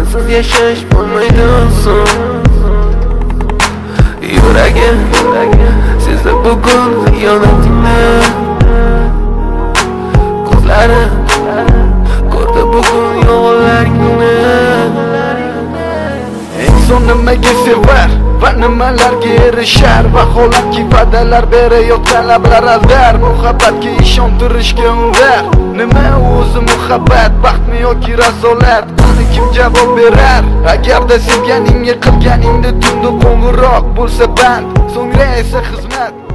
sensiz yashash bo'lmaydi oson. Yuragim sezdi bugun xiyonatingni, ko'zlarim ko'rdi bugun yolg'onlaringni. Inson nimaga sevar va nimalarga erishar, vaholanki va'dalar berayotgan lablar aldar, muhabbatga ishontirishga undar. Nima o'zi muhabbat, baxtmi yoki razolat? Qani kim javob berar? Agarda sevganingga qilganingda tunda qo'ng'iroq bo'lsa band, so'ngra esa xizmat.